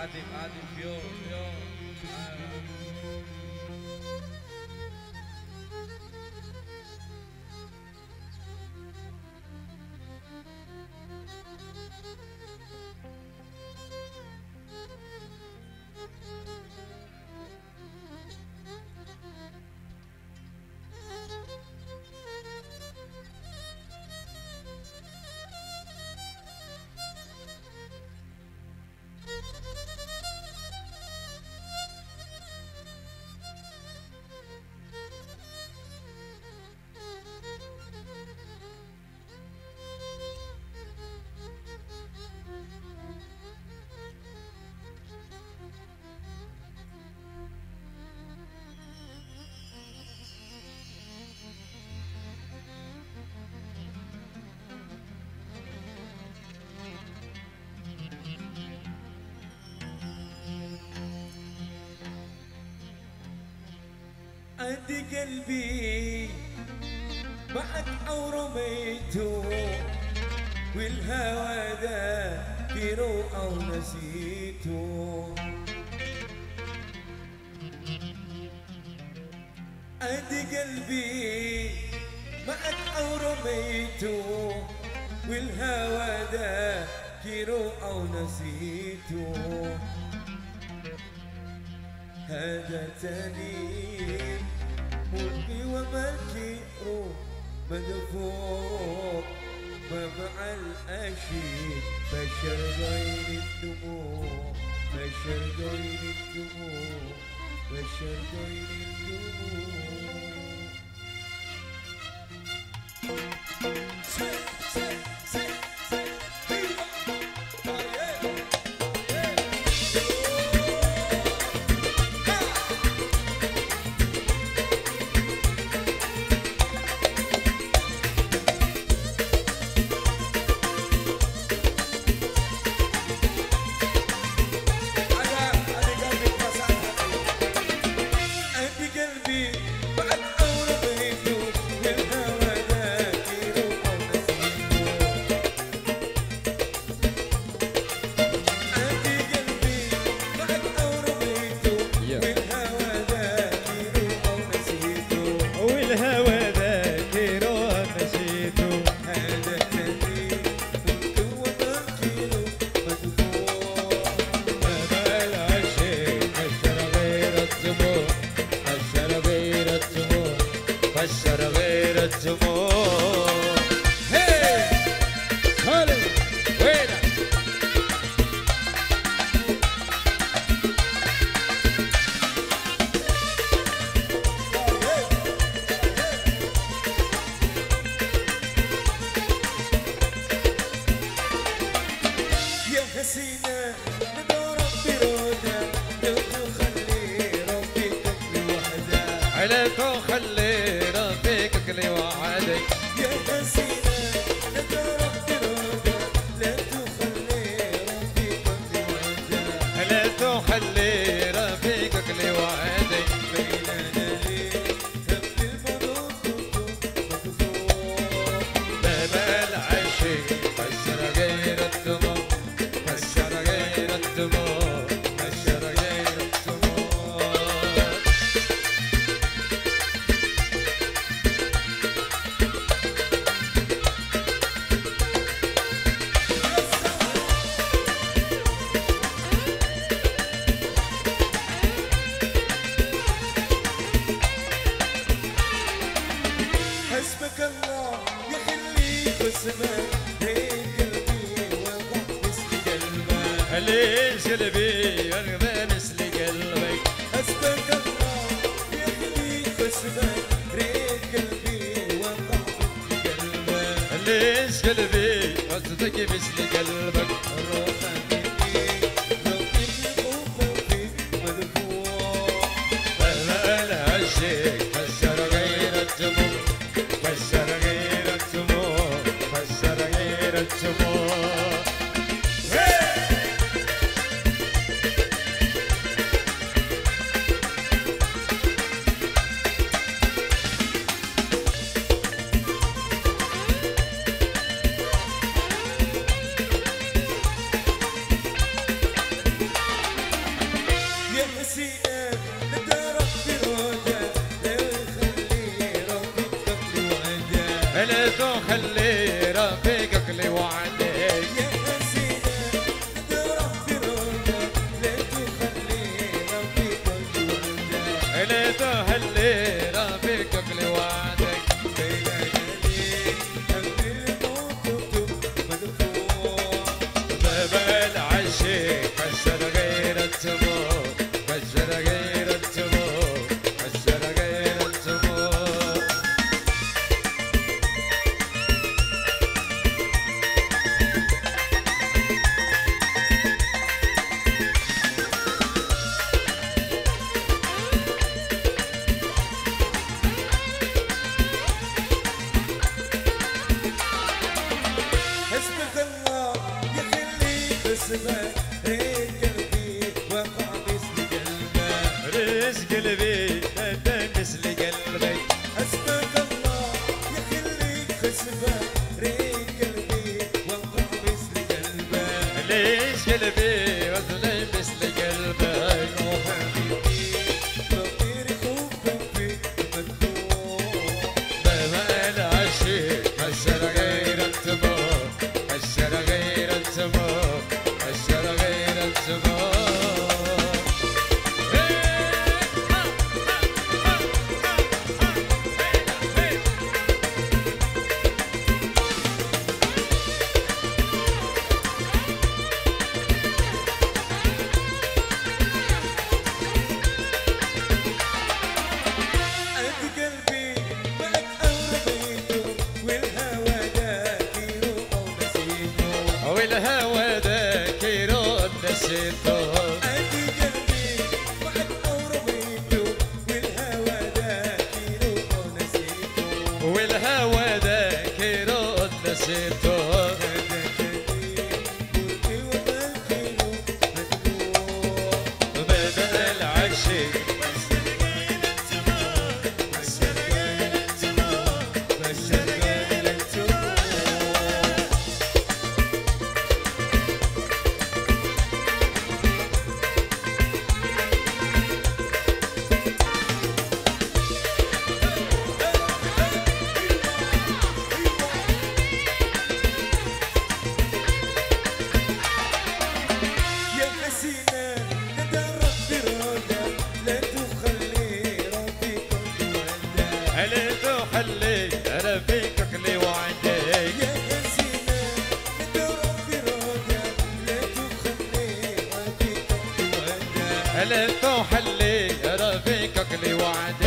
عادي فيو عندي قلبي بعد أو رميته والهوى ذاكره أو نسيته. عندي قلبي بعد أو رميته والهوى ذاكره أو نسيته. هذا تاني ملكي وملكي روح مدفوع ما مع الأشيد بشر غير الدموع بشر غير الدموع بشر غير الدموع. اللي تهلي ربك كل وعدك باب العشيق كسر غير التمور كسر غير التمور كسر غير التمور حسبك الله يخليك اسمك ريت قلبي وقع مثل قلبك رزق قلبي انت مثل قلبك حسبك الله يخليك اسمك ريت قلبي وقع مثل قلبك ليش قلبي وزني مثل قلبك وحبيبي فقير حبك فيك مكتوب بما العشيق كسر غير التمور كسر غير التمور كسر غير التمور قد قلبي معك أوربيته والهوى داكي روحه ونسيته والهوى ذاك يرد نسيته قد قلبي معك أوربيته والهوى داكي روحه ونسيته والهوى ذاك يرد نسيته بدا العشيق يا حسينة ندى ربي راجع لا تخلي ربي كل وداع هل تخلي ربك كل وعدك يا حسينة ندى ربي راجع لا تخلي ربي كل وداع هل تحلي ربك كل وعدك